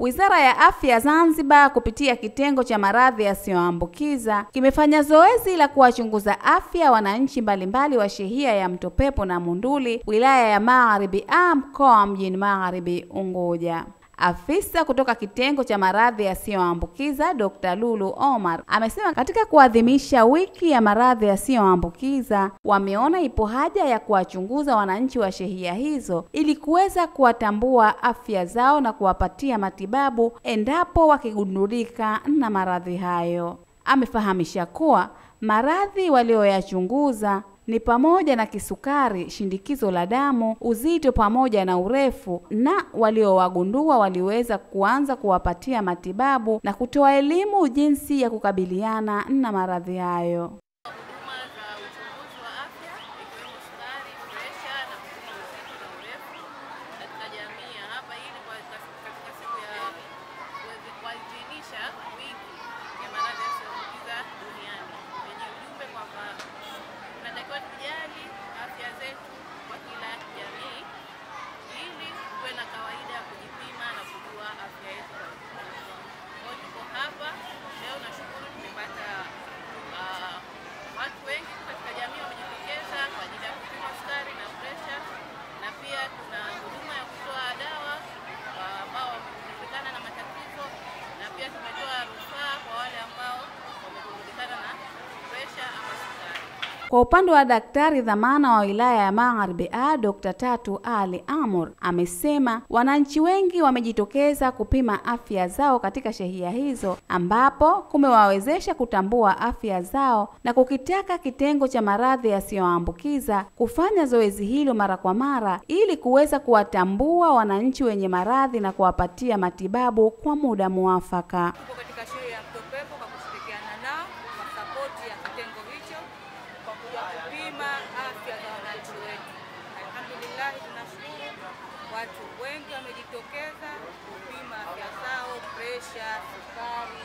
Wizara ya Afya Zanzibar kupitia kitengo cha maradhi yasiyoambukiza kimefanya zoezi la kuwachunguza afya wananchi mbalimbali wa shehia ya Mto Pepo na Munduli, wilaya ya Magharibi A, mkoa mjini Magharibi Unguja. Afisa kutoka kitengo cha maradhi yasiyoambukiza Dr. Lulu Omar amesema katika kuadhimisha wiki ya maradhi yasiyoambukiza wameona ipo haja ya kuwachunguza wananchi wa shehia hizo ili kuweza kuwatambua afya zao na kuwapatia matibabu endapo wakigundulika na maradhi hayo. Amefahamisha kuwa maradhi walioyachunguza ni pamoja na kisukari, shindikizo la damu, uzito pamoja na urefu, na waliowagundua waliweza kuanza kuwapatia matibabu na kutoa elimu jinsi ya kukabiliana na maradhi hayo. Kwa upande wa daktari dhamana wa wilaya ya Magharibi A, Dr. Tatu Ali Amur amesema wananchi wengi wamejitokeza kupima afya zao katika shehia hizo, ambapo kumewawezesha kutambua afya zao na kukitaka kitengo cha maradhi yasiyoambukiza kufanya zoezi hilo mara kwa mara ili kuweza kuwatambua wananchi wenye maradhi na kuwapatia matibabu kwa muda muafaka. Katika shehia ya Mto Pepo kwa kushirikiana nao kwa sapoti ya kitengo hicho kwa kuja kupima afya za wananchi wetu. Alhamdulillah, tunashukuru watu wengi wamejitokeza kupima afya zao, presha, sukari,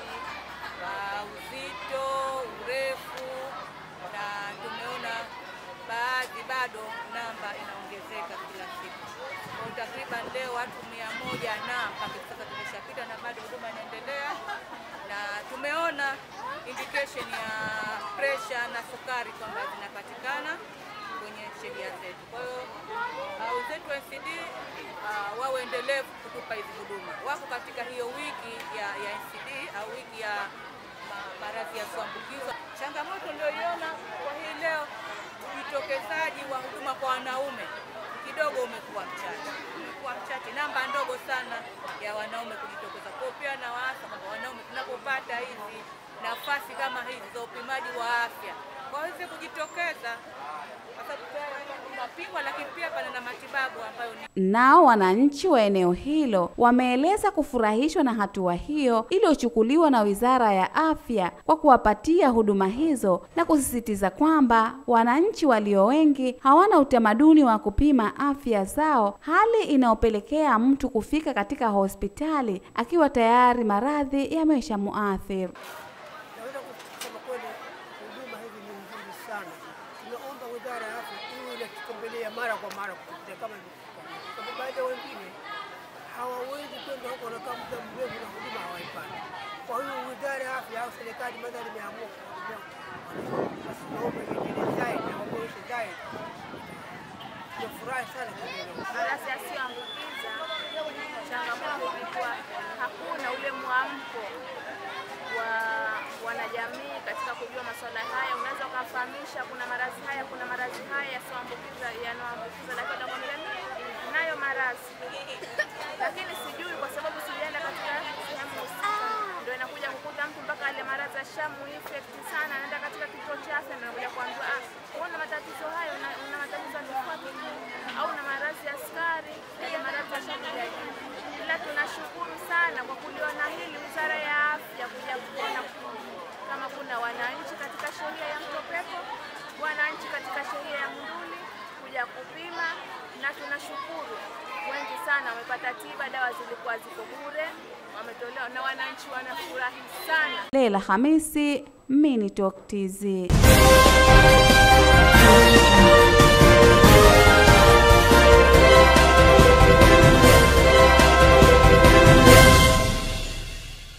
uzito, urefu, na tumeona baadhi bado namba inaongezeka kila siku. Kwa takriban leo watu 100 na mpaka sasa tumeshapita na bado huduma inaendelea, na tumeona indication ya pressure na sukari kwamba zinapatikana kwenye shehia zetu. Kwa hiyo wenzetu wa NCD wawe endelevu kutupa hizi huduma. Wako katika hiyo wiki ya NCD au wiki ya maradhi yasiyoambukiza. Changamoto niliyoiona kwa hii leo, ujitokezaji wa huduma kwa wanaume kidogo umekuwa mchache, namba ndogo sana ya wanaume kujitokeza. Kwa pia na waasa kwamba wanaume tunapopata hizi nafasi kama hizi za upimaji wa afya waweze kujitokeza, kwa sababu tunapimwa lakini pia pana na matibabu ambayo ni. Nao wananchi wa eneo hilo wameeleza kufurahishwa na hatua hiyo iliyochukuliwa na Wizara ya Afya kwa kuwapatia huduma hizo, na kusisitiza kwamba wananchi walio wengi hawana utamaduni wa kupima afya zao, hali inayopelekea mtu kufika katika hospitali akiwa tayari maradhi yameshamuathiri. Tunaomba Wizara ya Afya iwe inatutembelea mara kwa mara kupitia kama hivi, sababu baadhi ya wengine hawawezi kwenda huko na kama muda mrefu na huduma hawaipati. Kwa hiyo Wizara ya Afya au serikali madhali imeamua kuhudumia, basi naomba iendelee zaidi na waboreshe zaidi. Tunafurahi sana kwa hilo. Maradhi yasiyoambukiza, changamoto ilikuwa hakuna ule mwamko wa wanajamii katika kujua masuala haya. Unaweza ukafahamisha kuna maradhi haya yasiyoambukiza, yanayoambukiza, lakini unakwambia nayo maradhi, lakini sijui kwa sababu sijaenda katika sehemu husika. Ndio inakuja kukuta mtu mpaka ile maradhi ashamu effect sana, anaenda katika kituo cha afya na anakuja kuambiwa una matatizo hayo, una matatizo ya kifafa au na maradhi ya sukari, na maradhi ya shamu. Ila tunashukuru sana kwa kuliona hili Wizara ya Afya kuja kuona kama kuna wananchi katika shehia ya Mto Pepo, wananchi katika shehia ya Munduli kuja kupima, na tunashukuru wengi sana wamepata tiba. Dawa zilikuwa ziko bure, wametolewa na wananchi wanafurahi sana. Leila Hamisi, Mini Talk TZ.